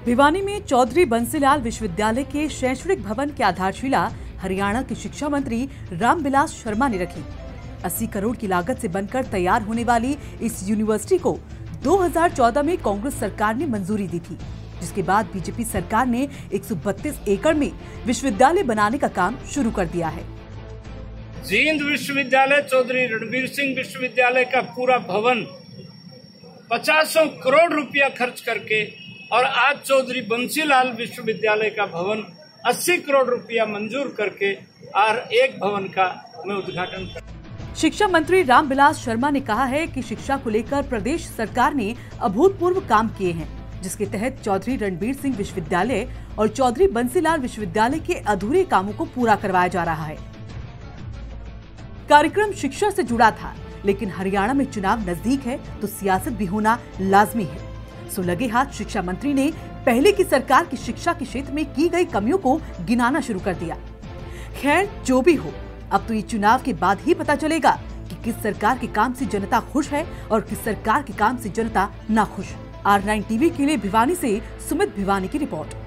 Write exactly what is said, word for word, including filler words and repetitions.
भिवानी में चौधरी बंसीलाल विश्वविद्यालय के शैक्षणिक भवन की आधारशिला हरियाणा के शिक्षा मंत्री रामविलास शर्मा ने रखी। अस्सी करोड़ की लागत से बनकर तैयार होने वाली इस यूनिवर्सिटी को दो हज़ार चौदह में कांग्रेस सरकार ने मंजूरी दी थी, जिसके बाद बीजेपी सरकार ने एक सौ बत्तीस एकड़ में विश्वविद्यालय बनाने का काम शुरू कर दिया है। जींद विश्वविद्यालय, चौधरी रणबीर सिंह विश्वविद्यालय का पूरा भवन पचासों करोड़ रुपया खर्च करके और आज चौधरी बंसीलाल विश्वविद्यालय का भवन अस्सी करोड़ रुपया मंजूर करके और एक भवन का मैं उद्घाटन कर। शिक्षा मंत्री रामविलास शर्मा ने कहा है कि शिक्षा को लेकर प्रदेश सरकार ने अभूतपूर्व काम किए हैं, जिसके तहत चौधरी रणबीर सिंह विश्वविद्यालय और चौधरी बंसीलाल विश्वविद्यालय के अधूरे कामों को पूरा करवाया जा रहा है। कार्यक्रम शिक्षा से जुड़ा था, लेकिन हरियाणा में चुनाव नजदीक है तो सियासत भी होना लाजमी है। सो लगे हाथ शिक्षा मंत्री ने पहले की सरकार की शिक्षा के क्षेत्र में की गई कमियों को गिनाना शुरू कर दिया। खैर, जो भी हो, अब तो ये चुनाव के बाद ही पता चलेगा कि किस सरकार के काम से जनता खुश है और किस सरकार के काम से जनता नाखुश। आर नाइन टीवी के लिए भिवानी से सुमित भिवानी की रिपोर्ट।